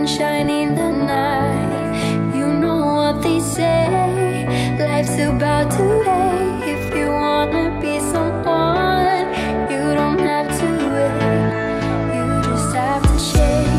sunshine in the night. You know what they say, life's about today. If you wanna be someone, you don't have to wait, you just have to change.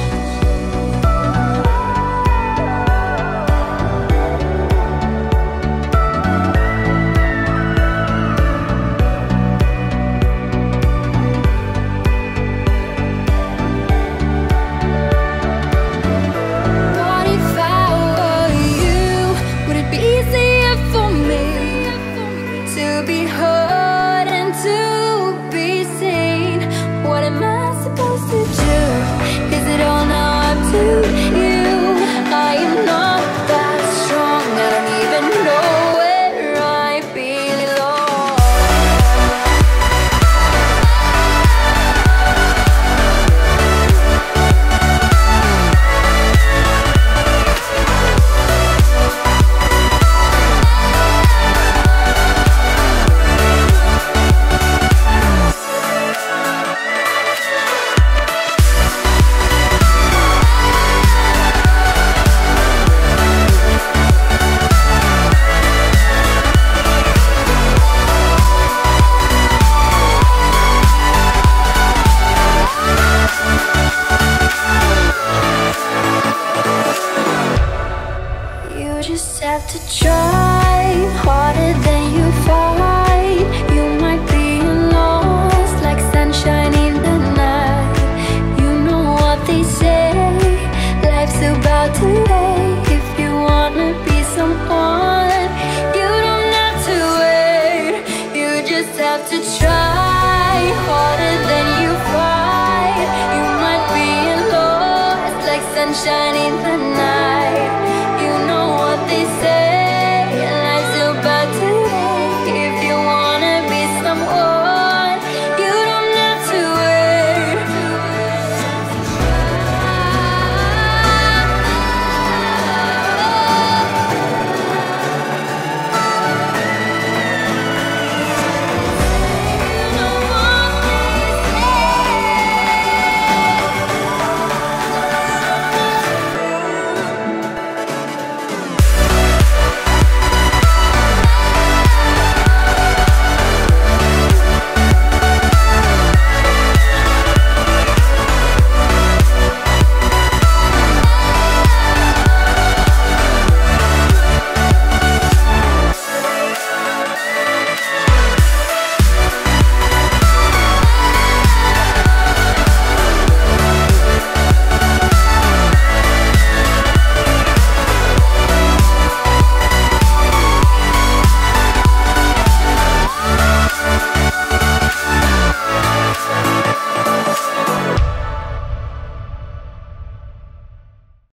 Just have to try harder than you fight. You might be lost like sunshine in the night. You know what they say, life's about today. If you wanna be someone, you don't have to wait, you just have to try harder than you fight. You might be lost like sunshine in the night.